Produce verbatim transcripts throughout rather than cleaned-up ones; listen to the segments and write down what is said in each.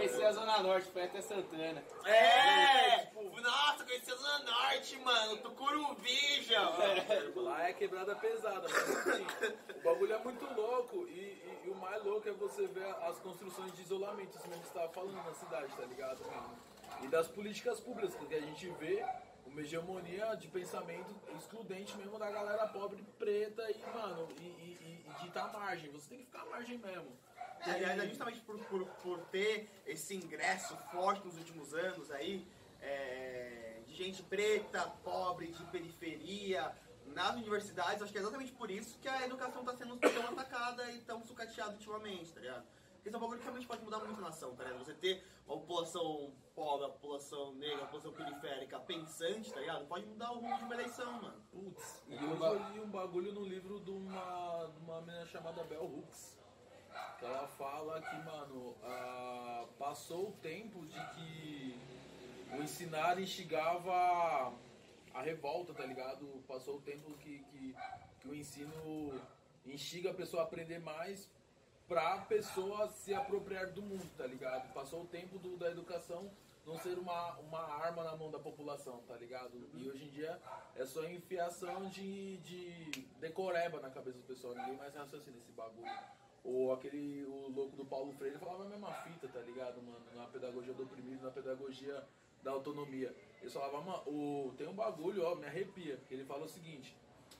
conheci a Zona Norte, foi até Santana. É! Tipo, nossa, conheci a Zona Norte, mano. Tucuruvi, É, lá é quebrada pesada, mas assim, o bagulho é muito louco e, e, e o mais louco é você ver as construções de isolamento, isso mesmo que você tava falando na cidade, tá ligado, mano? E das políticas públicas, porque a gente vê uma hegemonia de pensamento excludente mesmo da galera pobre, preta e, mano, e, e, e de estar à margem. Você tem que ficar à margem mesmo. É, e justamente por, por, por ter esse ingresso forte nos últimos anos aí, é, de gente preta, pobre, de periferia, nas universidades, acho que é exatamente por isso que a educação está sendo tão atacada e tão sucateada ultimamente, tá ligado? Porque isso é um bagulho que realmente pode mudar muito a nação, tá ligado? Você ter a população pobre, a população negra, a população periférica pensante, tá ligado? Pode mudar o rumo de uma eleição, mano. Putz, e eu já li um bagulho no livro de uma, de uma menina chamada Bell Hooks. Que ela fala que, mano, ah, passou o tempo de que o ensinar instigava a revolta, tá ligado? Passou o tempo que, que, que o ensino instiga a pessoa a aprender mais pra pessoa se apropriar do mundo, tá ligado? Passou o tempo do, da educação não ser uma, uma arma na mão da população, tá ligado? E hoje em dia é só enfiação de, de decoreba na cabeça do pessoal, ninguém mais raciocina esse bagulho. Ou aquele, o louco do Paulo Freire falava a mesma fita, tá ligado, mano? Na pedagogia do oprimido, na pedagogia da autonomia. Ele falava, mano, o, tem um bagulho, ó, me arrepia, que ele fala o seguinte,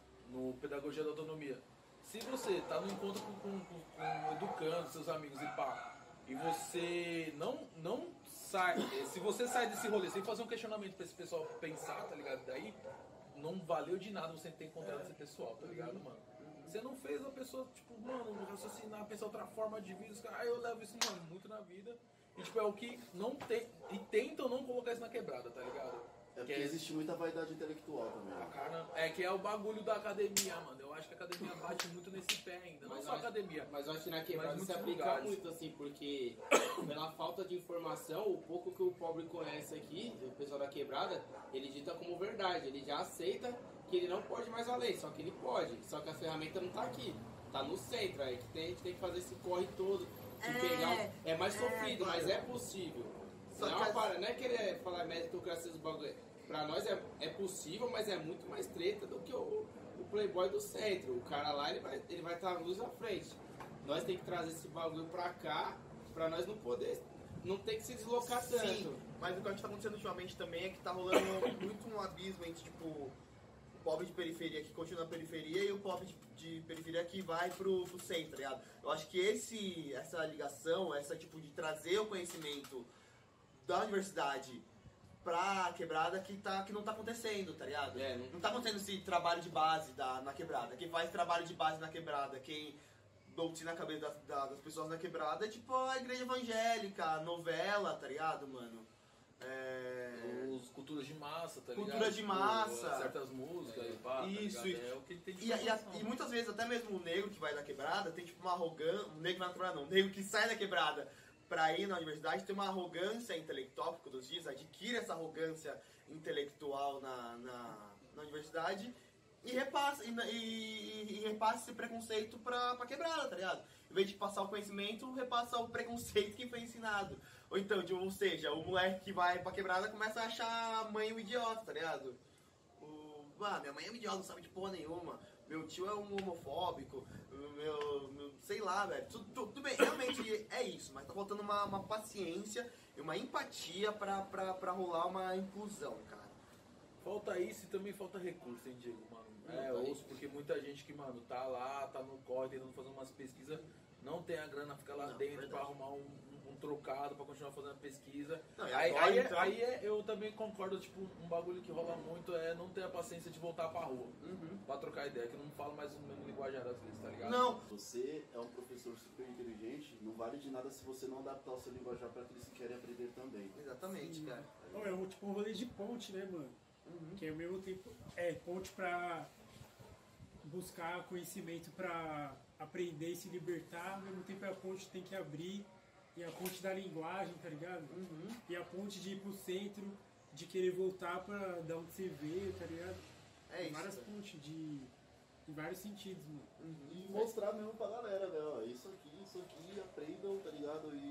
no pedagogia da autonomia. Se você tá no encontro com, com, com, com educando, seus amigos e pá, e você não, não sai, se você sai desse rolê sem fazer um questionamento pra esse pessoal pensar, tá ligado? Daí não valeu de nada você ter encontrado esse pessoal, tá ligado, mano? Você não fez a pessoa, tipo, mano, raciocinar, pensar outra forma de vida. Ah, eu levo isso, mano, muito na vida. E, tipo, é o que não tem... E tentam não colocar isso na quebrada, tá ligado? É porque é... existe muita vaidade intelectual também. Ah, cara, é que é o bagulho da academia, mano. Eu acho que a academia bate muito nesse pé ainda. Não Mas só a acho- academia. Mas eu acho que na quebrada se aplica lugares. muito, assim, porque pela falta de informação, o pouco que o pobre conhece aqui, o pessoal da quebrada, ele dita como verdade. Ele já aceita que ele não pode mais além, só que ele pode. Só que a ferramenta não tá aqui, tá no centro. Aí que tem, a gente tem que fazer esse corre todo. De É, pegar um- é mais é, sofrido, mas mano. é possível. Só Não é, que uma as- para, não é querer falar meritocracia dos bagulho. Pra nós é, é possível, mas é muito mais treta do que o, o playboy do centro. O cara lá, ele vai ele vai estar tá luz à frente. Nós tem que trazer esse bagulho pra cá, pra nós não poder, não ter que se deslocar tanto. Sim, mas o que está acontecendo ultimamente também é que tá rolando muito um abismo entre, tipo, o pobre de periferia que continua na periferia e o pobre de, de periferia que vai pro, pro centro, tá ligado? Eu acho que esse, essa ligação, essa tipo de trazer o conhecimento da universidade pra quebrada que, tá, que não tá acontecendo, tá ligado? É, não- não tá acontecendo esse trabalho de base da, na quebrada. Quem faz trabalho de base na quebrada, quem doutrina a cabeça das, da- das pessoas na quebrada é tipo a igreja evangélica, a novela, tá ligado, mano? É... Os culturas de massa, tá ligado? Cultura de Tipo, massa. certas músicas e pá, tá Isso, ligado? isso. É o que tem de E, e, a- informação. e muitas vezes, até mesmo o negro que vai da quebrada tem tipo uma arrogância. O negro que vai da quebrada não, o negro que sai da quebrada pra ir na universidade tem uma arrogância intelectual, porque todos dias adquire essa arrogância intelectual na, na, na universidade e repassa, e, e, e repassa esse preconceito pra, pra quebrada, tá ligado? Em vez de passar o conhecimento, repassa o preconceito que foi ensinado. Ou então, de, ou seja, o moleque que vai pra quebrada começa a achar a mãe um idiota, tá ligado? O, ah, minha mãe é um idiota, não sabe de porra nenhuma. Meu tio é um homofóbico. Meu, meu sei lá, velho. Tudo, tudo, tudo bem, realmente é isso, mas tá faltando uma, uma paciência e uma empatia pra, pra, pra rolar uma inclusão, cara. Falta isso e também falta recurso, hein, Diego, mano? É, Falta ouço, isso. porque muita gente que, mano, tá lá, tá no corre, tentando fazer umas pesquisas, não tem a grana, fica lá Não, dentro verdade. pra arrumar um, um, um trocado, pra continuar fazendo a pesquisa. Não, e aí, agora, aí, é- então- aí é- eu também concordo, tipo, um bagulho que rola muito é não ter a paciência de voltar pra rua, Uhum. pra trocar ideia, que eu não falo mais o mesmo linguajar às vezes, tá ligado? Não, Você é um professor super inteligente, não vale de nada se você não adaptar o seu linguajar para aqueles que querem aprender também. exatamente, cara. Não, é um, tipo um rolê de ponte, né, mano? Que é ao mesmo tempo é ponte pra buscar conhecimento pra aprender e se libertar, ao mesmo tempo é a ponte que tem que abrir, e a ponte da linguagem, tá ligado? E a ponte de ir pro centro, de querer voltar pra da onde você veio, tá ligado? É isso. Várias velho. pontes de. em vários sentidos, mano. E mostrar mesmo pra galera, né? Ó, isso aqui, isso aqui, aprendam, tá ligado? E Só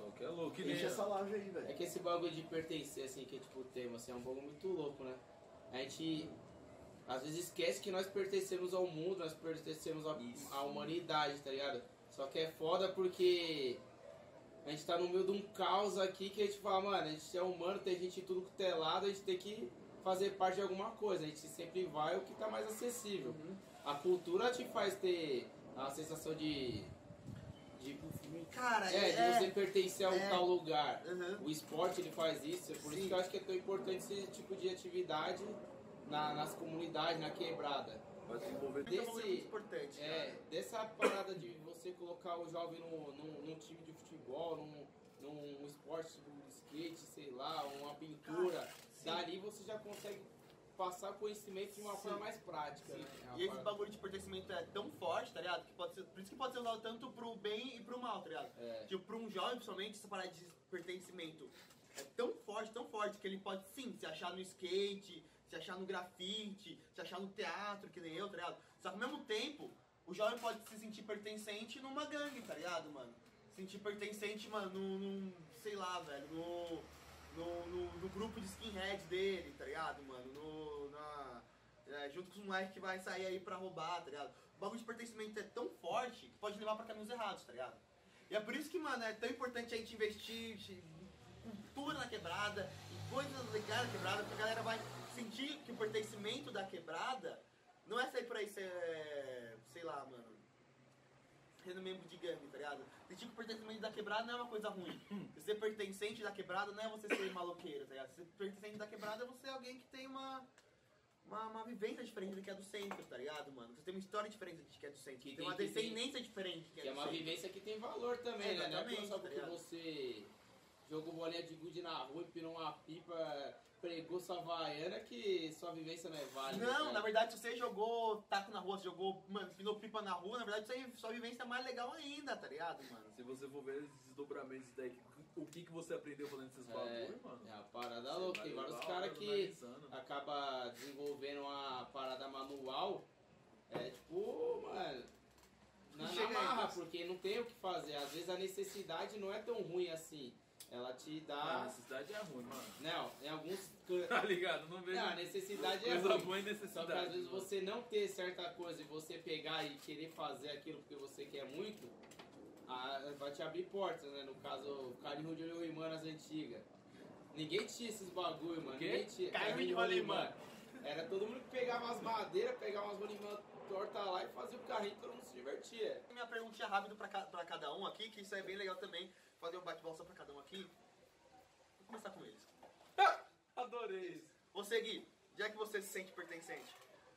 Só que é louco. Que nem Deixa essa live aí, É velho. que esse bagulho de pertencer, assim, que é tipo o tema, assim, é um bagulho muito louco, né? A gente às vezes esquece que nós pertencemos ao mundo, nós pertencemos à, à humanidade, tá ligado? Só que é foda porque a gente tá no meio de um caos aqui que a gente fala, mano, a gente é humano, tem gente em tudo que é lado, a gente tem que fazer parte de alguma coisa, a gente sempre vai o que tá mais acessível. Uhum. A cultura te faz ter a sensação de... de Cara, é, é... de você pertencer a um é. tal lugar. Uhum. O esporte ele faz isso, é por Sim. isso que eu acho que é tão importante esse tipo de atividade na- nas comunidades, na quebrada. Pra desenvolver Muito, muito Desse, importante, cara. é, dessa parada de você colocar o jovem num, num, num time de futebol, num, num esporte tipo skate, sei lá, uma pintura, Cara, sim. dali você já consegue passar conhecimento de uma Sim. forma mais prática. Né? É uma E esse parada- bagulho de pertencimento é tão forte, tá ligado? Que pode ser, por isso que pode ser usado tanto pro bem e pro mal, tá ligado? É. Tipo, pra um jovem, principalmente, essa parada de pertencimento é tão forte, tão forte, que ele pode sim se achar no skate, se achar no grafite, se achar no teatro, que nem eu, tá ligado? Só que ao mesmo tempo, o jovem pode se sentir pertencente numa gangue, tá ligado, mano? Sentir pertencente, mano, num, num sei lá, velho, no, no, no, no grupo de skinhead dele, tá ligado, mano? No, na, é, junto com os moleques que vai sair aí pra roubar, tá ligado? O bagulho de pertencimento é tão forte que pode levar pra caminhos errados, tá ligado? E é por isso que, mano, é tão importante a gente investir em cultura na quebrada, em coisas legais na quebrada, porque a galera vai sentir que o pertencimento da quebrada não é sair por aí ser, sei lá, mano, sendo membro de gangue, tá ligado? Sentir que o pertencimento da quebrada não é uma coisa ruim. Você ser pertencente da quebrada não é você ser maloqueiro, tá ligado? Ser pertencente da quebrada é você ser alguém que tem uma, uma, uma vivência diferente do que é do centro, tá ligado, mano? Você tem uma história diferente do que é do centro. Que Você tem tem- uma que tem- descendência diferente do que é Que é do uma centro. vivência que tem valor também, né? Não é Exatamente, só tá porque ligado? você jogou bolinha de gude na rua, empirou uma pipa, pregou sua havaiana, que sua vivência não é válida. Não, né? na verdade, se você jogou taco na rua, você jogou, mano, pinou pipa na rua, na verdade, isso aí, sua vivência é mais legal ainda, tá ligado, mano? Se você for ver esses desdobramentos daí, que- o que, que você aprendeu fazendo esses É, bagulho, mano? é a parada Você louca. vai Tem vários levar caras horas que analisando. acaba desenvolvendo uma parada manual. É tipo, mano, na, na Chega aí, marra, mas- porque não tem o que fazer. Às vezes a necessidade não é tão ruim assim. Ela te A dá. necessidade é ruim, mano. Não, em alguns. can- Tá ligado? Não vejo Não, a necessidade é coisa ruim. boa e Só que necessidade. às vezes mano. você não ter certa coisa e você pegar e querer fazer aquilo porque você quer muito, ah, vai te abrir portas, né? No caso, carrinho de rolimã nas antigas. Ninguém tinha esses bagulho, mano. O quê? Ninguém tinha. Carrinho de rolimã. Era todo mundo que pegava as madeiras, pegava umas rolimã torta lá e fazia o carrinho e todo mundo se divertia. Minha perguntinha rápida pra, ca- pra cada um aqui, que isso é bem legal também, fazer um bate-bola só pra cada um aqui. Vou começar com eles. Adorei isso. Você, Gui, já que você se sente pertencente,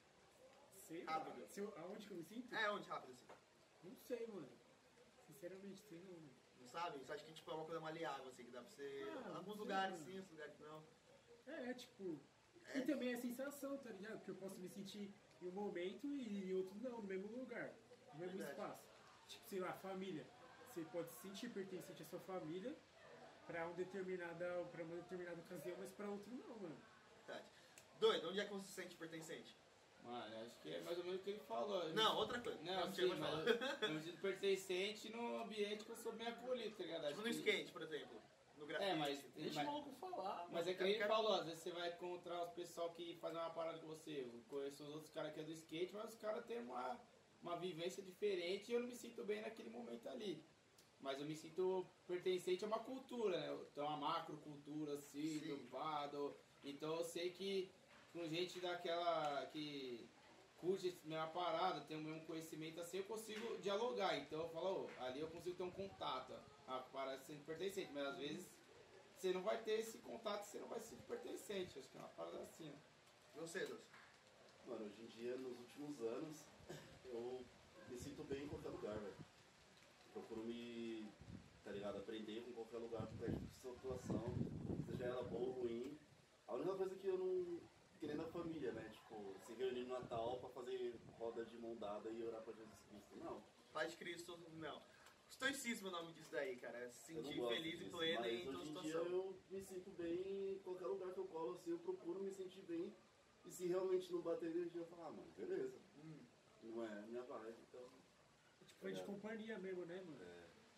Sei lá. Rápido. Se eu- aonde que eu me sinto? é onde rápido assim? Não sei, mano. Sinceramente, sei não. mano. Não sabe? Você acha que tipo, é uma coisa maleável, assim, que dá pra ser. Ah, alguns não lugares sei, sim, outros lugares não. É, tipo. É. E também é sensação, tá ligado? Porque eu posso me sentir em um momento e em outro não, no mesmo lugar, no mesmo Verdade. espaço. Tipo, sei lá, família. Você pode se sentir pertencente à sua família pra, um determinada, pra uma determinada ocasião, mas pra outro não, mano. Verdade. Doido, onde é que você se sente pertencente? Mano, acho que é mais ou menos o que ele falou. Não, outra coisa. Não, Não, sim, pode falar. mas eu me sinto pertencente no ambiente que eu sou bem acolhido, tá ligado? Acho Tipo no que- skate, por exemplo. No grafite. É, mas, Deixa o mas, maluco falar. mas é que Eu ele quero- falou, às vezes você vai encontrar os pessoal que fazem uma parada com você. Eu conheço os outros caras que é do skate, mas os caras têm uma, uma vivência diferente e eu não me sinto bem naquele momento ali. Mas eu me sinto pertencente a uma cultura, né? Então uma macrocultura assim, Sim. do vado. Então eu sei que com gente daquela que curte a mesma parada, tem o mesmo conhecimento assim, eu consigo dialogar. Então eu falo, ó, ali eu consigo ter um contato. A parada sendo pertencente, mas às vezes você não vai ter esse contato, você não vai ser pertencente. Acho que é uma parada assim, né? Você, Doce. Mano, hoje em dia, nos últimos anos, eu me sinto bem em qualquer lugar, velho. Procuro me, tá ligado, aprender com qualquer lugar, qualquer tipo de situação, seja ela boa ou ruim. A única coisa que eu não... que nem na família, né? Tipo, se reunir no Natal pra fazer roda de mão dada e orar pra Jesus Cristo. Não. Pai de Cristo, não. Estoicismo é o nome disso daí, cara. É se Eu não sentir gosto feliz e disso, pleno mas em toda hoje em dia situação. eu me sinto bem em qualquer lugar que eu colo, assim, eu procuro me sentir bem. E se realmente não bater energia, eu falo, ah, mano, beleza. Hum. Não é a minha vibe, então... Tipo, é de companhia mesmo, né, mano? É,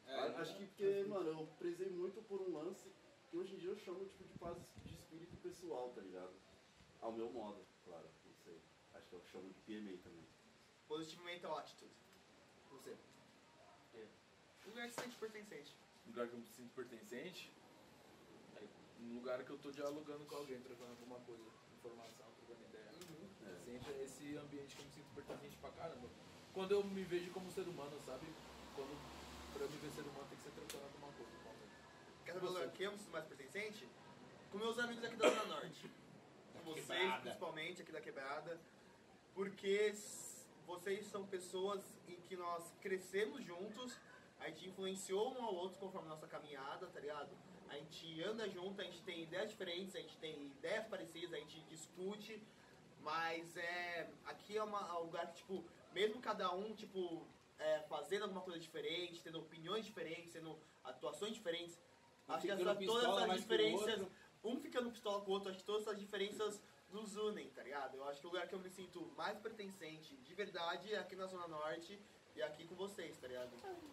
É, A- Acho que porque, mano, eu prezei muito por um lance que hoje em dia eu chamo tipo, de paz de espírito pessoal, tá ligado? Ao meu modo, claro, não sei. Acho que eu chamo de P M A também. Positivamente é atitude. Você. Um lugar que se sente pertencente. Um lugar que eu me sinto pertencente, é um lugar que eu tô dialogando com alguém, trocando alguma coisa, informação, trocando ideia. Uhum. É sempre esse ambiente que eu me sinto pertencente pra caramba. Quando eu me vejo como ser humano, sabe? Quando pra eu me ver ser humano tem que ser trocando alguma coisa com alguém. Quer saber o lugar que eu me sinto mais pertencente? Com meus amigos aqui da Zona Norte. Com vocês, Quebrada. principalmente, aqui da Quebrada. Porque s- vocês são pessoas em que nós crescemos juntos, a gente influenciou um ao outro conforme a nossa caminhada, tá ligado? A gente anda junto, a gente tem ideias diferentes, a gente tem ideias parecidas, a gente discute, mas é, aqui é, uma, é um lugar que, tipo, mesmo cada um, tipo, é, fazendo alguma coisa diferente, tendo opiniões diferentes, tendo atuações diferentes, Um acho que ficando essa, pistola todas essas mais que o diferenças, outro. um ficando pistola com o outro, acho que todas essas diferenças nos unem, tá ligado? Eu acho que o lugar que eu me sinto mais pertencente de verdade é aqui na Zona Norte e aqui com vocês, tá ligado?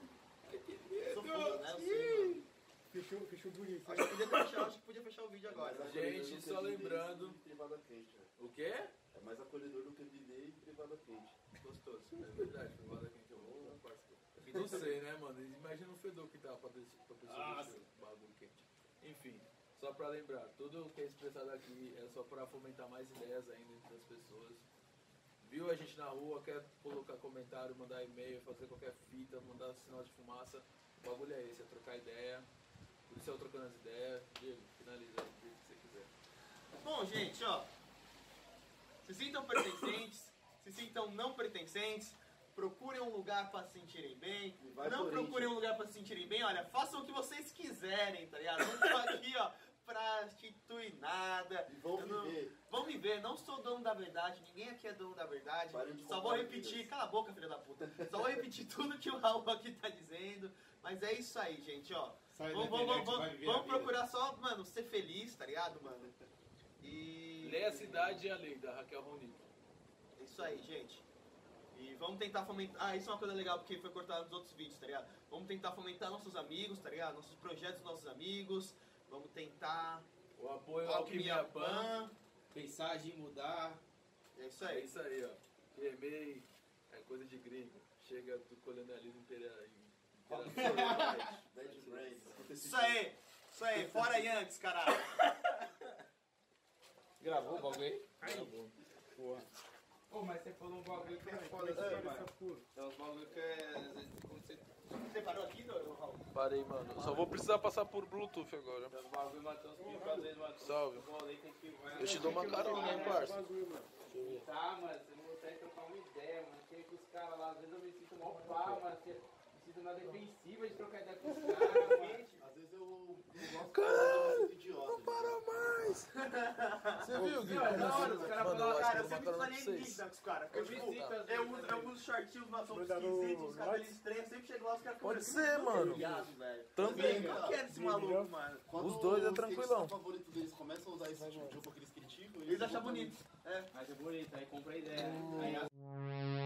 Sou foda, né? Eu sei, mano. Fechou, fechou bonito. Acho que podia fechar, acho que podia fechar o vídeo agora. Mais né? Gente, acolhedor do que só viver lembrando- em privada quente, velho. O quê? É mais acolhedor do que viver em privada quente. Gostoso. É verdade, privada quente eu vou, parceiro. E não sei, né, mano? Imagina o fedor que tá pra, des- pra pessoa Nossa. descer o bagulho quente. Enfim, só pra lembrar, tudo que é expressado aqui é só pra fomentar mais ideias ainda entre as pessoas. Viu a gente na rua, quer colocar comentário, mandar e-mail, fazer qualquer fita, mandar sinal de fumaça, o bagulho é esse, é trocar ideia. Por isso é o trocando as ideias. Diego, finaliza aí, o que você quiser. Bom, gente, ó. Se sintam pertencentes, se sintam não pertencentes, procurem um lugar pra se sentirem bem. E vai, Não Corinthians. procurem um lugar pra se sentirem bem, olha, façam o que vocês quiserem, tá ligado? Não tô aqui, ó, pra instituir nada. E vão Eu não- viver. Vão me ver, não sou dono da verdade, ninguém aqui é dono da verdade. Parem de Só vou comprar repetir, bebidas. cala a boca, filha da puta. Só vou repetir tudo que o Raul aqui tá dizendo. Mas é isso aí, gente, ó. Sai Vamos, da vamos, internet, vamos, vai viver vamos a vida. procurar só, mano, ser feliz, tá ligado, mano? E. Lê a cidade e a lei, da Raquel Ronito. Isso aí, gente. E vamos tentar fomentar. Ah, isso é uma coisa legal porque foi cortado nos outros vídeos, tá ligado? Vamos tentar fomentar nossos amigos, tá ligado? Nossos projetos dos nossos amigos. Vamos tentar. O apoio ao Alquimia Alquimia Pan. Pan. Pensar, agir, mudar. É isso É aí. isso aí, ó. P M A é coisa de gringo. Chega do colonialismo imperial. Dead Brains. Isso aí. Isso aí. Fora Yankees, caralho. Gravou o bagulho aí? Gravou. Porra. Pô, mas você falou um bagulho que é foda Essa aqui, mano. porra. Tem uns bagulho que é, às vezes, quando você... Você parou aqui, Doro, Raul? Parei, mano. Só vou precisar passar por Bluetooth agora. Tem uns bagulho, matando uns picos, às vezes, matando Salve. uns rolê, tem que... Eu te dou uma carona, hein, parça. Bagulho, mano. Tá, mano, você não consegue trocar uma ideia, mano. Tem que os caras lá, às vezes eu me sinto mal pá, mano. Você me sinto na defensiva de trocar ideia com os caras, mano. Às vezes eu, eu gosto de fazer um idiota. Para mais! Você viu, Gui? Não, da hora, os caras Mano, falam, eu acho cara, que você eu me vou matar desanima vocês. com os caras. Eu Tipo, me sinto, às eu vezes, uso, também. eu uso shortinhos, mas são Mandar no- esquisitos, os no cabelos WhatsApp? estranhos, sempre chego lá, os caras Pode conversando, ser, "Tô mano. ligado, velho." Também. Qual que é desse maluco, mano? Quando Os dois é os tranquilão. skates favoritos deles começam a usar esse tipo de roupa que eles criticam, Eles acham botam- bonito. É. Mas é bonito, aí compra ideia. Aí